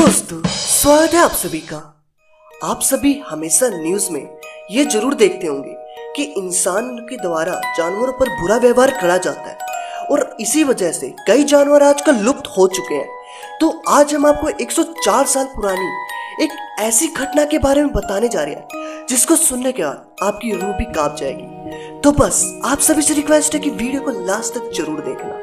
दोस्तों, स्वागत है आप सभी का। आप सभी हमेशा न्यूज में ये जरूर देखते होंगे कि इंसान के द्वारा जानवरों पर बुरा व्यवहार करा जाता है और इसी वजह से कई जानवर आजकल लुप्त हो चुके हैं। तो आज हम आपको 104 साल पुरानी एक ऐसी घटना के बारे में बताने जा रहे हैं जिसको सुनने के बाद आपकी रूह भी कांप जाएगी। तो बस आप सभी से रिक्वेस्ट है कि वीडियो को लास्ट तक जरूर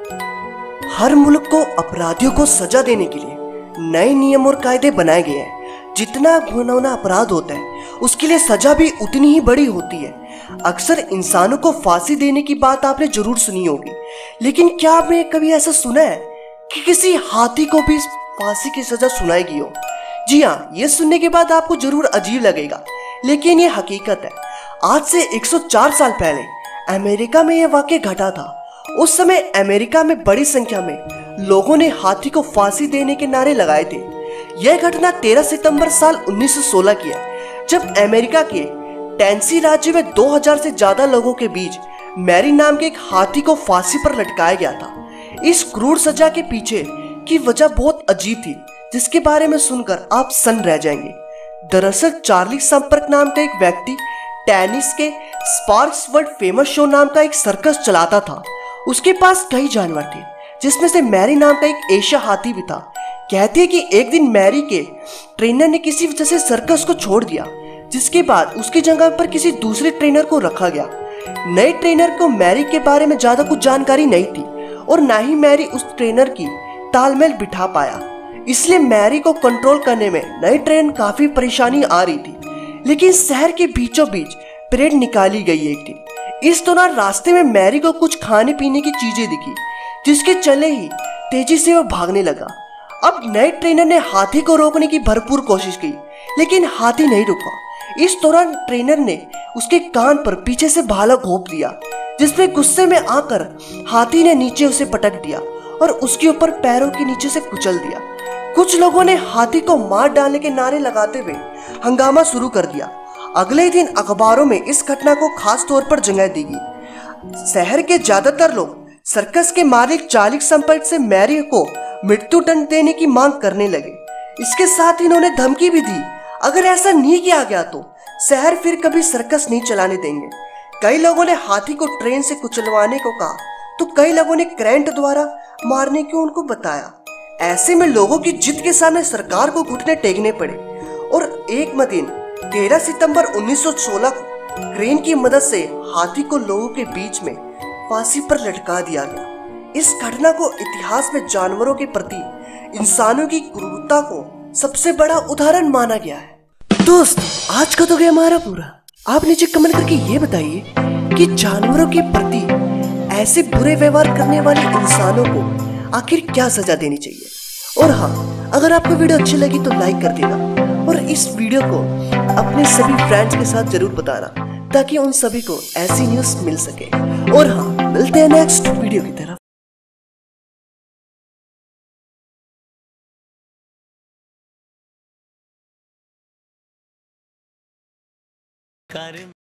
देखना। हर मुल्क को अपराधियों को सजा देने के लिए नए नियम और कायदे बनाए गए हैं। जितना घिनौना अपराध होता है उसके लिए सजा भी उतनी ही बड़ी होती है। अक्सर इंसानों को फांसी देने की बात आपने जरूर सुनी होगी, लेकिन क्या आपने कभी ऐसा सुना है कि किसी हाथी को भी फांसी की सजा सुनाई गई हो? जी हाँ, ये सुनने के बाद आपको जरूर अजीब लगेगा, लेकिन ये हकीकत है। आज से 104 साल पहले अमेरिका में यह वाकया घटा था। उस समय अमेरिका में बड़ी संख्या में लोगों ने हाथी को फांसी देने के नारे लगाए थे। यह घटना 13 सितंबर साल 1916 की है, जब अमेरिका के टेनेसी राज्य में 2000 से ज्यादा लोगों के बीच मैरी नाम के एक हाथी को फांसी पर लटकाया गया था। इस क्रूर सजा के पीछे की वजह बहुत अजीब थी, जिसके बारे में सुनकर आप सन्न रह जाएंगे। दरअसल चार्ली संपर्क नाम का एक व्यक्ति टेनिस के स्पार्क्स वर्ल्ड फेमस शो नाम का एक सर्कस चलाता था। उसके पास कई जानवर थे, जिसमें से मैरी नाम का एक एशिया हाथी भी था। कहते हैं कि एक दिन मैरी के ट्रेनर ने किसी वजह से सर्कस को छोड़ दिया, जिसके बाद उसकी जगह पर किसी दूसरे ट्रेनर को रखा गया। नए ट्रेनर को मैरी के बारे में ज्यादा कुछ जानकारी नहीं थी और ना ही मैरी उस ट्रेनर की तालमेल बिठा पाया। इसलिए मैरी को कंट्रोल करने में नई ट्रेन काफी परेशानी आ रही थी। लेकिन शहर के बीचों बीच परेड निकाली गई एक दिन। इस दौरान रास्ते में मैरी को कुछ खाने पीने की चीजें दिखी, जिसके चले ही तेजी से वह भागने लगा। अब नए ट्रेनर ने हाथी को रोकने की भरपूर कोशिश की, लेकिन हाथी नहीं रुका। इस दौरान ट्रेनर ने उसके कान पर पीछे से भाला घोंप दिया, जिसमें गुस्से में आकर हाथी ने नीचे उसे पटक दिया और उसके ऊपर पैरों के नीचे से कुचल दिया। कुछ लोगों ने हाथी को मार डालने के नारे लगाते हुए हंगामा शुरू कर दिया। अगले दिन अखबारों में इस घटना को खास तौर पर जगह दी गई। शहर के ज्यादातर लोग सर्कस के मालिक चार्ली संपर्क से मैरी को मृत्यु दंड देने की मांग करने लगे। इसके साथ ही इन्होंने धमकी भी दी, अगर ऐसा नहीं किया गया तो शहर फिर कभी सर्कस नहीं चलाने देंगे। कई लोगों ने हाथी को ट्रेन से कुचलवाने को कहा, तो कई लोगों ने करंट द्वारा मारने को उनको बताया। ऐसे में लोगों की जिद के सामने सरकार को घुटने टेकने पड़े और एक दिन 13 सितंबर 1916 को क्रेन की मदद से हाथी को लोगों के बीच में फांसी पर लटका दिया गया। इस घटना को इतिहास में जानवरों के प्रति इंसानों की क्रूरता को सबसे बड़ा उदाहरण माना गया है। दोस्त, आज का तो गया हमारा पूरा। आप नीचे कमेंट करके ये बताइए कि जानवरों के प्रति ऐसे बुरे व्यवहार करने वाले इंसानों को आखिर क्या सजा देनी चाहिए। और हाँ, अगर आपको वीडियो अच्छी लगी तो लाइक कर देना और इस वीडियो को अपने सभी फ्रेंड्स के साथ जरूर बताना, ताकि उन सभी को ऐसी न्यूज़ मिल सके। और हाँ, मिलते हैं नेक्स्ट वीडियो की तरफ।